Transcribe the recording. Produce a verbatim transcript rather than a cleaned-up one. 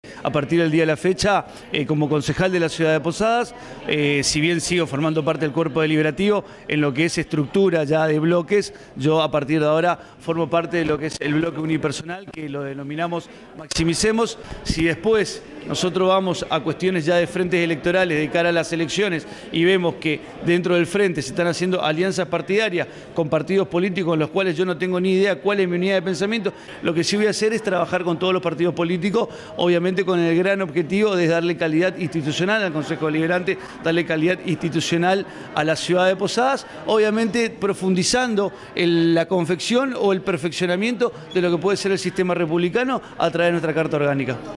A partir del día de la fecha, eh, como concejal de la ciudad de Posadas, eh, si bien sigo formando parte del cuerpo deliberativo en lo que es estructura ya de bloques, yo a partir de ahora formo parte de lo que es el bloque unipersonal, que lo denominamos Maximicemos. Si después nosotros vamos a cuestiones ya de frentes electorales de cara a las elecciones y vemos que dentro del frente se están haciendo alianzas partidarias con partidos políticos con los cuales yo no tengo ni idea cuál es mi unidad de pensamiento, lo que sí voy a hacer es trabajar con todos los partidos políticos, obviamente con el gran objetivo de darle calidad institucional al Consejo Deliberante, darle calidad institucional a la ciudad de Posadas, obviamente profundizando en la confección o el perfeccionamiento de lo que puede ser el sistema republicano a través de nuestra Carta Orgánica.